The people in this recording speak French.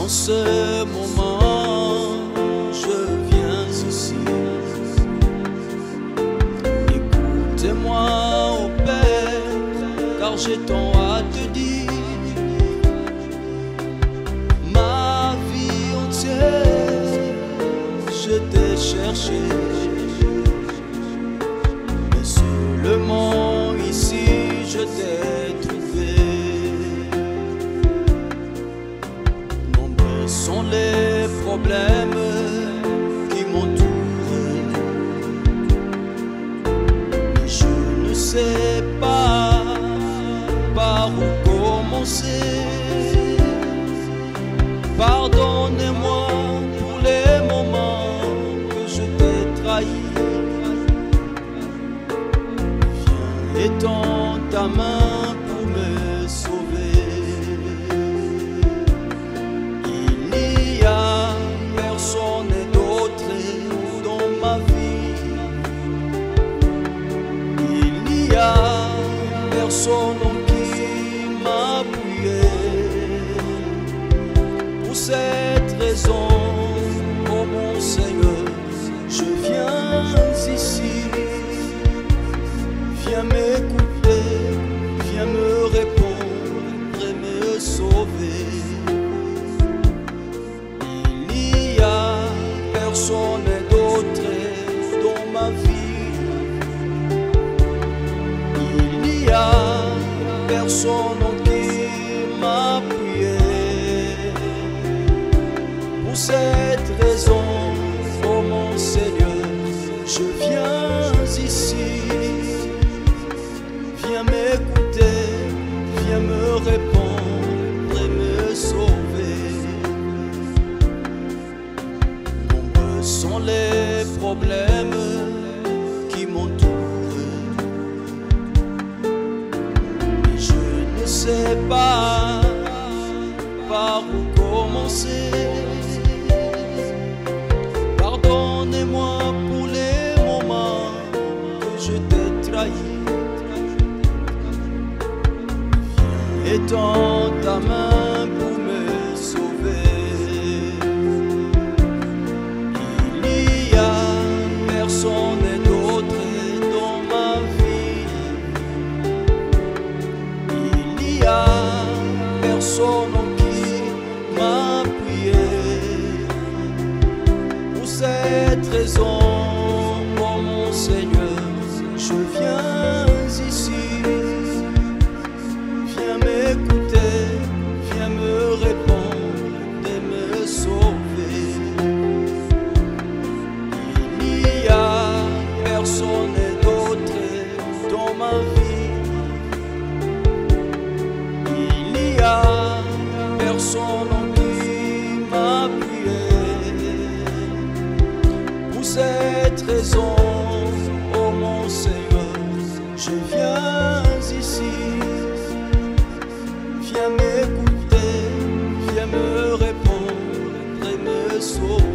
ce moment, je viens ici. Écoutez-moi, ô Père, car j'ai tant à te dire. Ma vie entière, je t'ai cherché, mais seulement ici je t'ai trouvé. Nombreux sont les problèmes qui m'entourent, mais je ne sais pas par où commencer. Pardonnez-moi pour les moments que je t'ai trahi. Viens, étends ta main pour me sauver. Il n'y a personne d'autre dans ma vie. Il n'y a personne en qui m'appuyer. Pour cette raison, oh mon Seigneur, je viens ici. Viens m'écouter, viens me répondre et me sauver. Il n'y a personne d'autre dans ma vie. Il n'y a personne en qui m'appuyer. Pour cette raison, oh mon Seigneur, je viens ici. Viens m'écouter, viens me répondre et me sauver. Nombreux sont les problèmes qui m'entourent, mais je ne sais pas par où commencer. Pardonnez-moi pour les moments que je t'ai trahi. Viens, étends ta main pour me sauver. Il n'y a personne d'autre dans ma vie. Il n'y a personne en qui m'appuyer. Pour cette raison, oh mon Seigneur, je viens ici. Viens m'écouter, viens me répondre et me sauver. Il n'y a personne d'autre dans ma vie. Il n'y a personne en qui m'appuyer. Pour cette raison, oh mon Seigneur, je viens ici. Viens m'écouter, viens me répondre et me sauver.